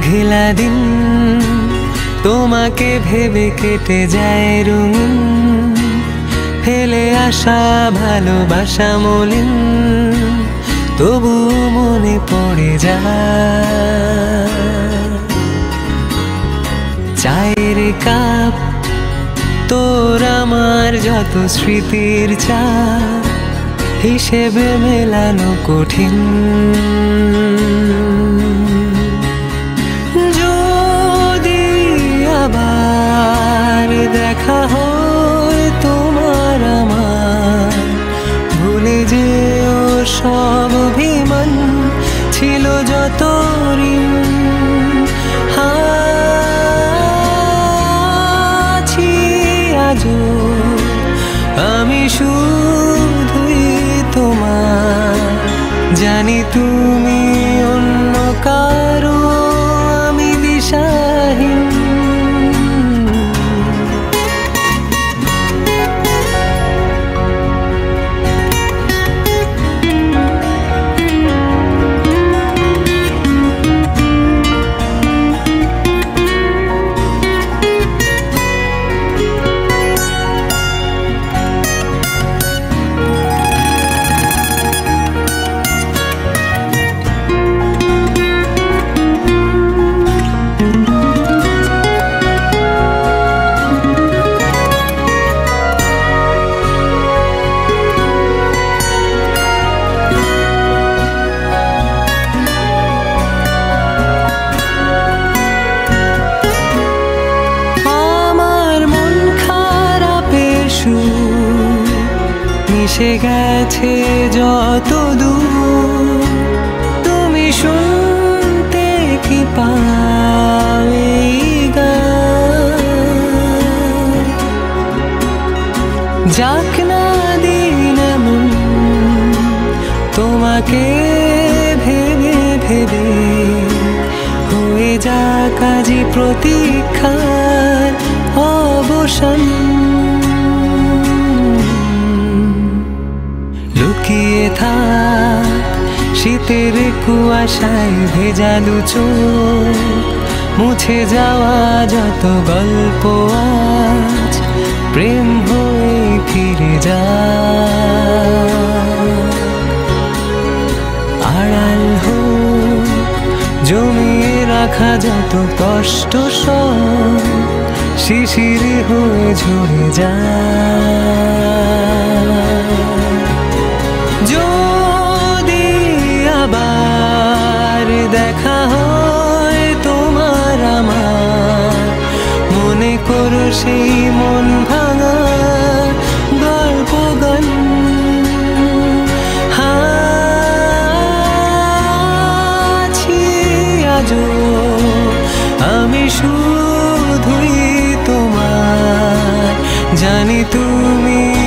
ঢিলা দিন তোমাকে ভেবে কেটে যায় রঙিন, ফেলে আসা ভালোবাসা মলিন, তবু মনে পড়ে যায়। চায়ের কাপ তোর আমার যত স্মৃতির চা, হিসেবে মেলানো কঠিন। যদি আবার দেখা হয় তোমার আমার, ভুলে যেও সব অভিমান, ছিল যত ঋণ। আছি আজও আমি শুধুই তোমার, জানি তুমি অন্য কারো, আমি দিশাহীন। মিশে গেছে যত দূর, তুমি শুনতে কি পাও এই গান? যাক না দিন এমন তোমাকে ভেবে ভেবে, হয়ে যাক আজই প্রতীক্ষার অবসান। লুকিয়ে থাক শীতের কুয়াশায় ভেজালু চোখ, মুছে যাওয়া যত গল্প আজ প্রেম হয়ে ফিরে যায়। আড়াল হোক জমিয়ে রাখা যত কষ্ট সব, শিশিরে হয়ে ঝরে যায়। যদি আবার দেখা হয় তোমার আমার, মনে করো সেই মন ভাঙা গল্প গান। আছি আজও আমি শুধুই তোমার, জানি তুমি